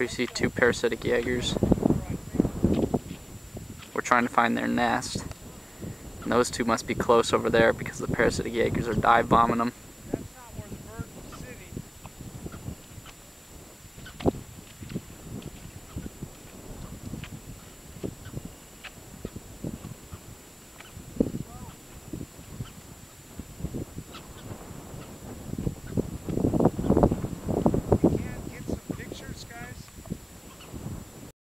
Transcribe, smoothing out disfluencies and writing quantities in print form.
We see two parasitic jaegers. We're trying to find their nest. And those two must be close over there because the parasitic jaegers are dive bombing them.